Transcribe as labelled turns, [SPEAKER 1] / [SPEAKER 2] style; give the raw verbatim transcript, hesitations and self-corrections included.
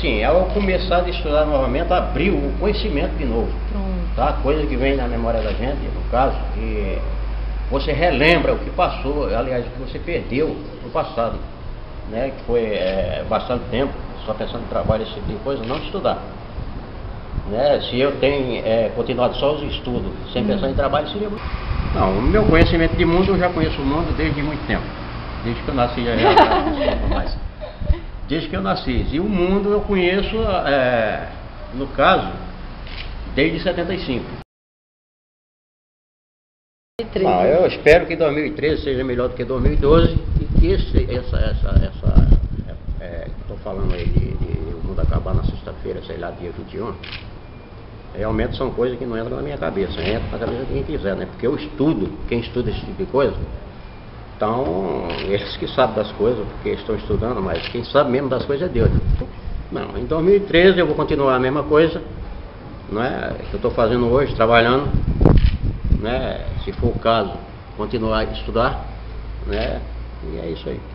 [SPEAKER 1] assim, ao começar a estudar novamente, abriu o conhecimento de novo.
[SPEAKER 2] Pronto.
[SPEAKER 1] Tá? Coisa que vem na memória da gente, no caso, e você relembra o que passou, aliás, o que você perdeu no passado, né? Que foi é, bastante tempo, só pensando em trabalho, esse tipo de coisa, não estudar. Né? Se eu tenho é, continuado só os estudos, sem pensar em trabalho, seria muito. Não, o meu conhecimento de mundo, eu já conheço o mundo desde muito tempo. Desde que eu nasci, já já mais. Desde que eu nasci. E o mundo eu conheço, é, no caso, desde setenta e cinco. Não, eu espero que dois mil e treze seja melhor do que dois mil e doze e que esse, essa, essa, essa, é, estou falando aí de, de o mundo acabar na sexta-feira, sei lá, dia vinte e um, realmente são coisas que não entram na minha cabeça, entra na cabeça de quem quiser, né? Porque eu estudo, quem estuda esse tipo de coisa, então, eles que sabem das coisas, porque estão estudando, mas quem sabe mesmo das coisas é Deus. Não, em dois mil e treze eu vou continuar a mesma coisa, né, que eu estou fazendo hoje, trabalhando, né, se for o caso, continuar a estudar, né, e é isso aí.